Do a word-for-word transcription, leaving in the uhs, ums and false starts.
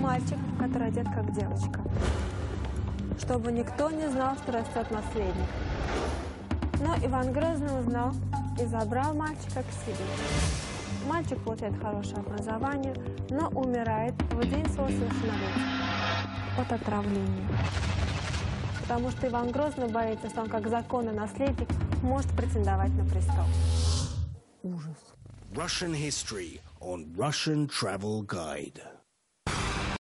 мальчик, который одет как девочка, чтобы никто не знал, что растет наследник. Но Иван Грозный узнал и забрал мальчика к себе. Мальчик получает хорошее образование, но умирает в день своего совершеннолетия от отравления. Потому что Иван Грозный боится, что он как законный наследник может претендовать на престол. Ужас. Russian history on Russian Travel Guide.